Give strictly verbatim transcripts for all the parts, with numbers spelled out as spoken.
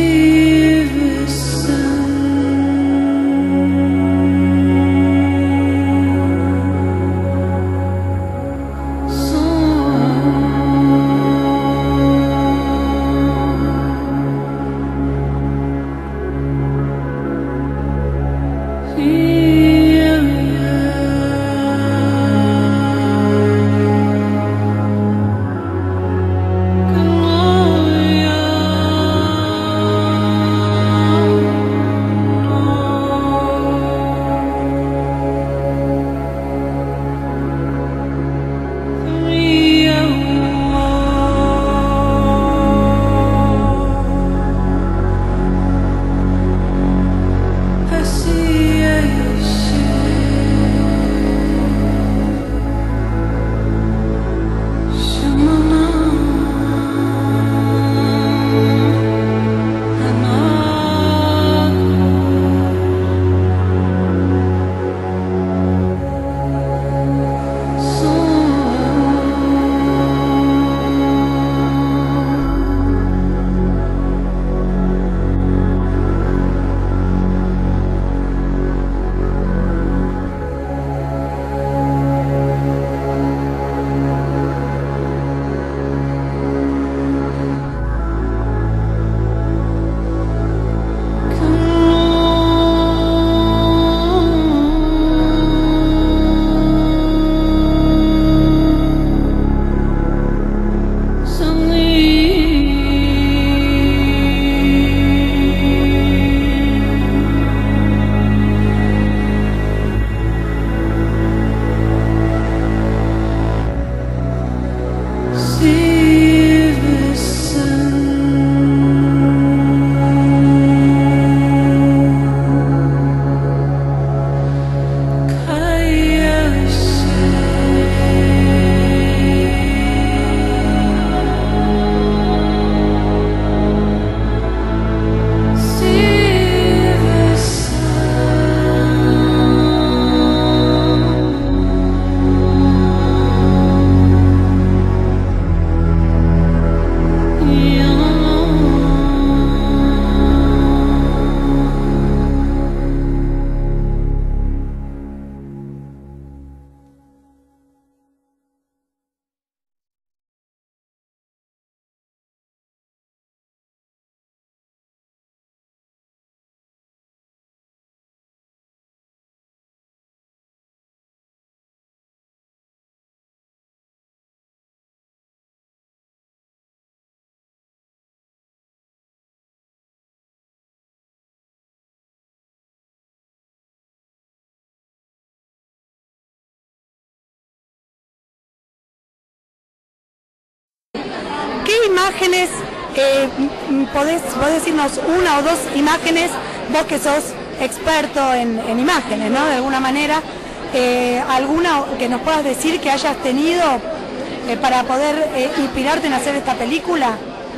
¿Qué imágenes, eh, podés, podés decirnos una o dos imágenes, vos que sos experto en, en imágenes, ¿no? De alguna manera, eh, alguna que nos puedas decir que hayas tenido eh, para poder eh, inspirarte en hacer esta película?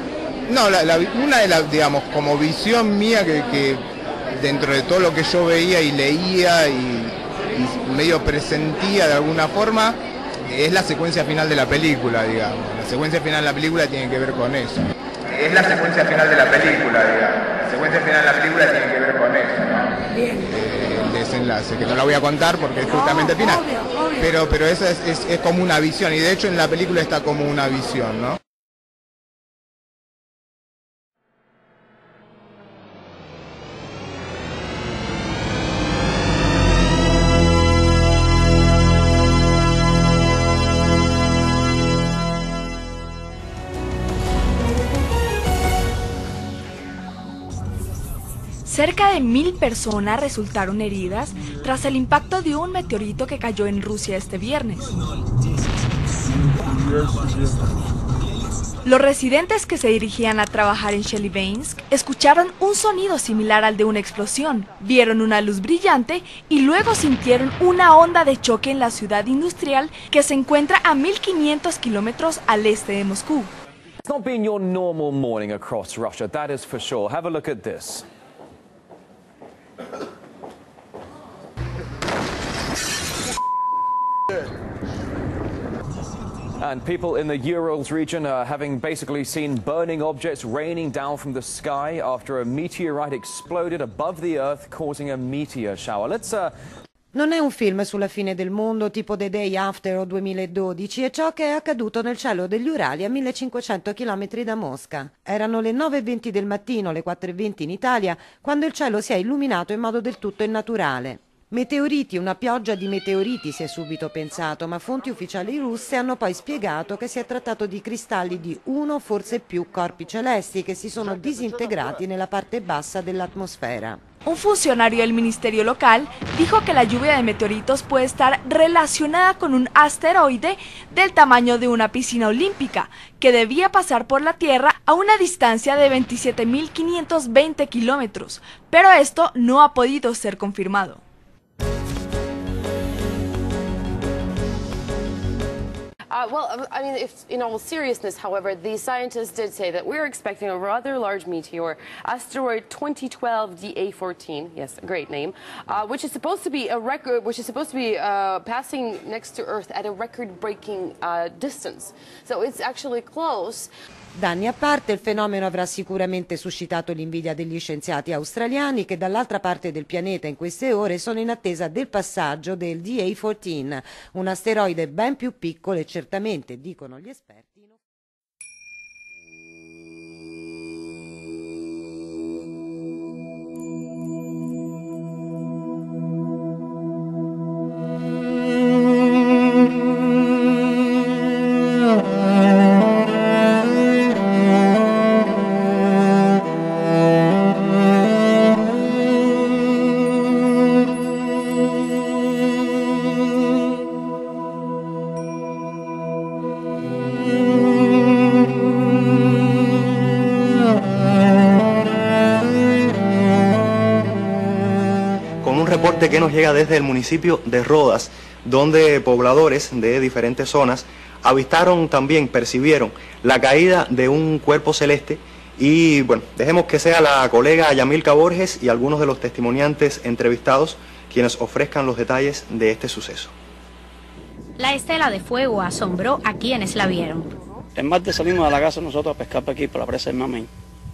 No, la, la, una de las, digamos, como visión mía que, que dentro de todo lo que yo veía y leía y, y medio presentía de alguna forma, es la secuencia final de la película, digamos. La secuencia final de la película tiene que ver con eso. Es la secuencia final de la película, digamos. La secuencia final de la película tiene que ver con eso, ¿no? Bien. Eh, el desenlace, que no la voy a contar porque es justamente el final. Obvio, obvio. Pero, pero esa es, es, es como una visión, y de hecho en la película está como una visión, ¿no? Cerca de mil personas resultaron heridas tras el impacto de un meteorito que cayó en Rusia este viernes. Los residentes que se dirigían a trabajar en Chelyabinsk escucharon un sonido similar al de una explosión, vieron una luz brillante y luego sintieron una onda de choque en la ciudad industrial que se encuentra a mil quinientos kilómetros al este de Moscú. It's not been your normal morning across Russia, that is for sure. Have a look at this. And people in the Urals region are having basically seen burning objects raining down from the sky after a meteorite exploded above the Earth, causing a meteor shower. Let's uh, Non è un film sulla fine del mondo tipo The Day After o duemiladodici, è ciò che è accaduto nel cielo degli Urali a millecinquecento chilometri da Mosca. Erano le nove e venti del mattino, le quattro e venti in Italia, quando il cielo si è illuminato in modo del tutto innaturale. Meteoriti, una pioggia di meteoriti si è subito pensato, ma fonti ufficiali russe hanno poi spiegato che si è trattato di cristalli di uno o forse più corpi celesti che si sono disintegrati nella parte bassa dell'atmosfera. Un funcionario del ministerio local dijo que la lluvia de meteoritos puede estar relacionada con un asteroide del tamaño de una piscina olímpica, que debía pasar por la Tierra a una distancia de veintisiete mil quinientos veinte kilómetros, pero esto no ha podido ser confirmado. Uh, well, I mean, if, in all seriousness, however, the scientists did say that we're expecting a rather large meteor, asteroid twenty twelve D A fourteen, yes, a great name, uh, which is supposed to be a record, which is supposed to be uh, passing next to Earth at a record-breaking uh, distance. So it's actually close. Danni a parte, il fenomeno avrà sicuramente suscitato l'invidia degli scienziati australiani che dall'altra parte del pianeta in queste ore sono in attesa del passaggio del D A quattordici, un asteroide ben più piccolo e certamente, dicono gli esperti, que nos llega desde el municipio de Rodas, donde pobladores de diferentes zonas avistaron también, percibieron la caída de un cuerpo celeste. Y bueno, dejemos que sea la colega Yamilka Borges y algunos de los testimoniantes entrevistados quienes ofrezcan los detalles de este suceso. La estela de fuego asombró a quienes la vieron. El martes salimos de la casa nosotros a pescar por aquí, por la presa del Mamey.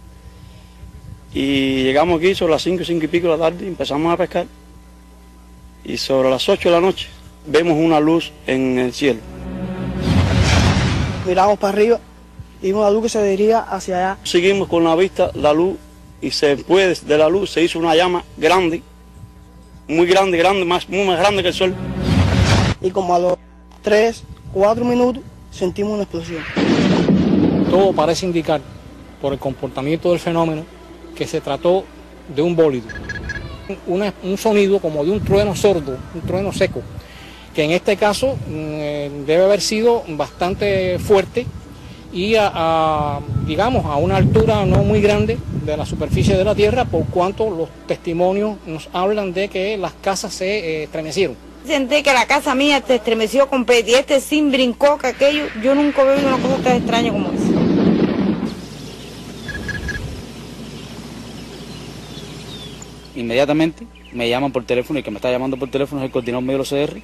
Y llegamos aquí sobre las cinco, cinco y pico de la tarde y empezamos a pescar. Y sobre las ocho de la noche vemos una luz en el cielo. Miramos para arriba y vimos la luz que se dirigía hacia allá. Seguimos con la vista la luz y se fue de la luz, se hizo una llama grande, muy grande, grande, más, muy más grande que el sol. Y como a los tres, cuatro minutos sentimos una explosión. Todo parece indicar, por el comportamiento del fenómeno, que se trató de un bólido. Una, un sonido como de un trueno sordo, un trueno seco, que en este caso eh, debe haber sido bastante fuerte y a, a, digamos, a una altura no muy grande de la superficie de la Tierra, por cuanto los testimonios nos hablan de que las casas se eh, estremecieron. Sentí que la casa mía se estremeció completo y este sin brincó, que aquello, yo nunca veo una cosa tan extraña como esa. Inmediatamente me llaman por teléfono y el que me está llamando por teléfono es el coordinador medio de los C R.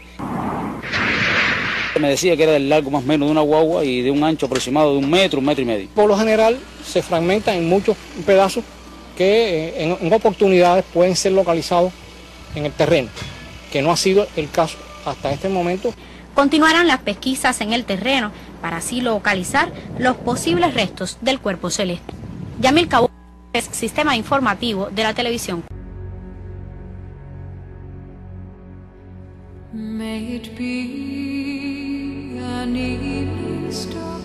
Me decía que era del largo más o menos de una guagua y de un ancho aproximado de un metro, un metro y medio. Por lo general se fragmenta en muchos pedazos que en, en oportunidades pueden ser localizados en el terreno, que no ha sido el caso hasta este momento. Continuarán las pesquisas en el terreno para así localizar los posibles restos del cuerpo celeste. Yamilka Borges, Sistema Informativo de la Televisión. May it be an evening star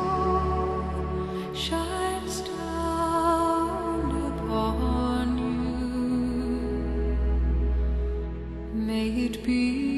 shines down upon you. May it be